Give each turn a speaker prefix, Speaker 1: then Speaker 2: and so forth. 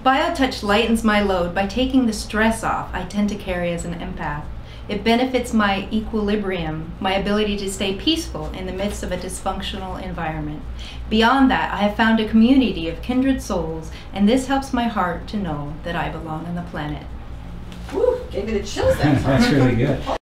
Speaker 1: BioTouch lightens my load by taking the stress off I tend to carry as an empath. It benefits my equilibrium, my ability to stay peaceful in the midst of a dysfunctional environment. Beyond that, I have found a community of kindred souls, and this helps my heart to know that I belong on the planet.
Speaker 2: Woo, gave me the chills that time.
Speaker 3: That's really good.